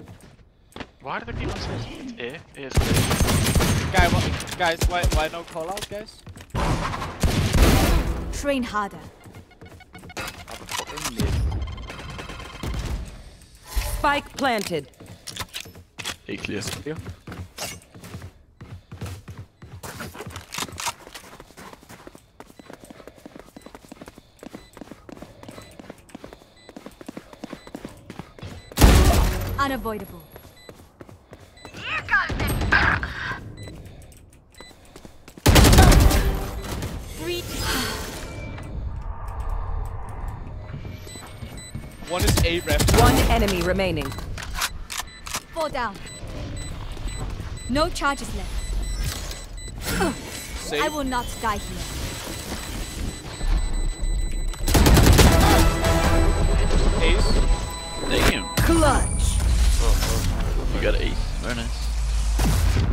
Why do they keep on saying it's A? A is Guys, why no call out, guys? Train harder. Have a fucking mid. Spike planted. A clear. Unavoidable. One is A ref. One enemy remaining. 4 down. No charges left. Save. I will not die here. Ace. Damn. Clutch. You got an ace. Very nice.